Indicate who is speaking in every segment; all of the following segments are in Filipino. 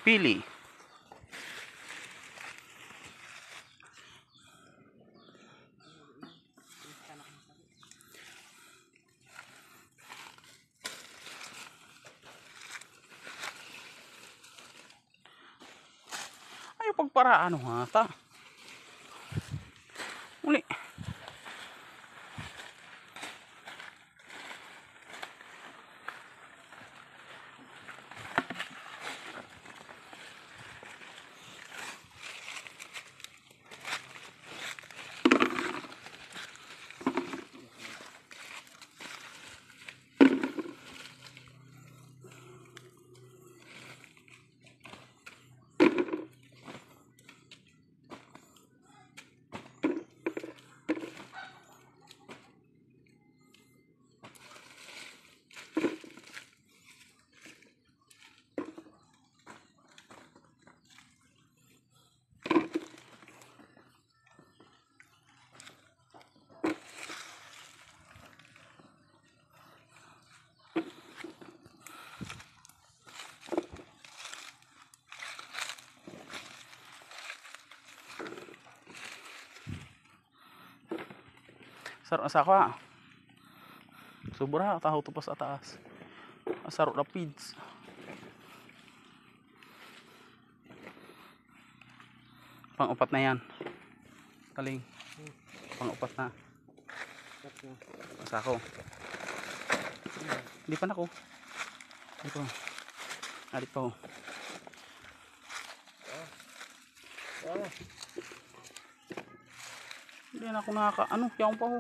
Speaker 1: Pili. Ayaw pagparaan ha ta. Uli. Sarap sa ako ha. Sobra taho to pa sa taas. Sarap na feeds. Pang-upat na yan. Kaling. Pang-upat na. Sa ako. Hindi pa na ko. Dito. Alit pa ho. Hindi na ako nakaka... Ano? Yaong pa ho.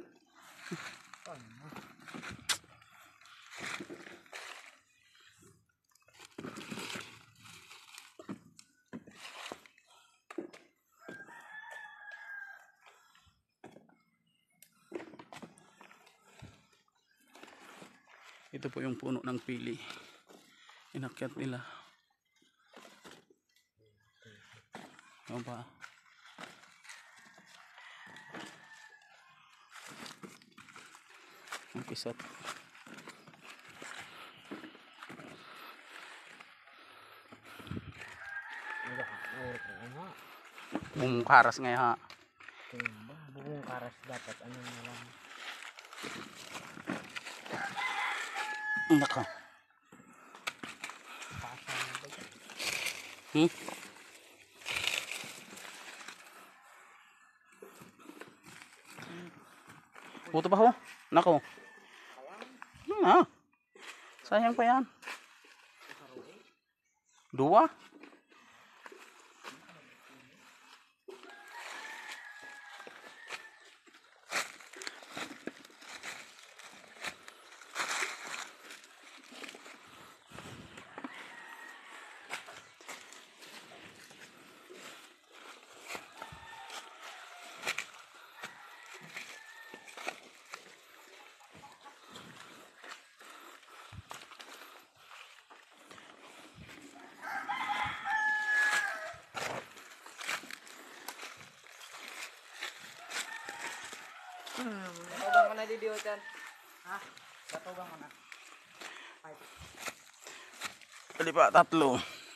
Speaker 1: Ito po yung puno ng pili. Inakyat nila. Ano pa? Ang pisat. Bumong karas ngayon ha.
Speaker 2: Bumong karas dapat ano na lang.
Speaker 1: Naka. Buto pa ho. Nako. Sayang pa yan. Dua.
Speaker 2: Tatugang ka na didiyotan. Ha? Tatugang ka na.
Speaker 1: Dali pa, tatlo.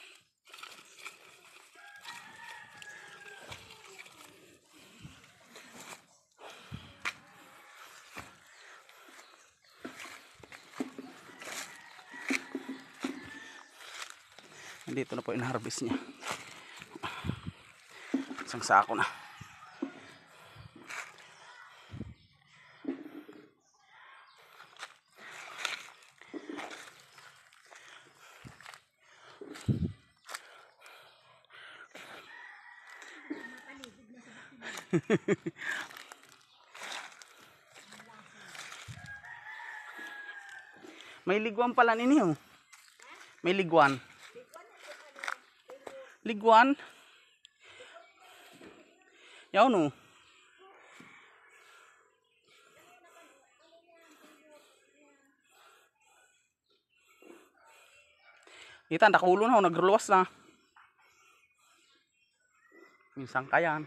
Speaker 1: Dito na po in-harvest niya. Isang sako na. May liguan pala ninyo. May liguan. Liguan. Yaw no. Kita nakakulo na, nagruluwas na. Minsan kayan.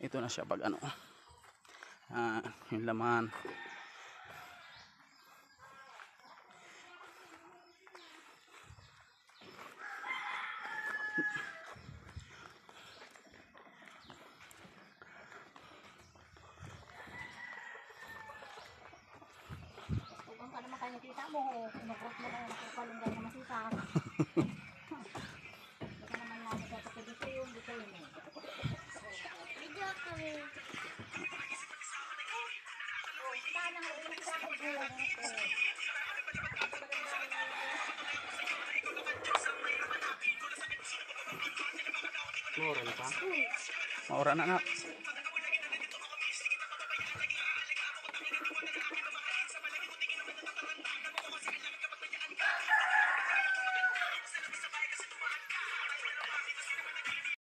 Speaker 1: ito na siya pag ano. Yung laman.
Speaker 3: Kung ka naman kayo nakita mo, kinukrot mo kayo nakapalunggan na masisas. Baka naman namin kapag dito yung dito yun eh. Video kami. Sana nga ulit sa ako buwan ito.
Speaker 2: Moral pa.
Speaker 1: Maura na na.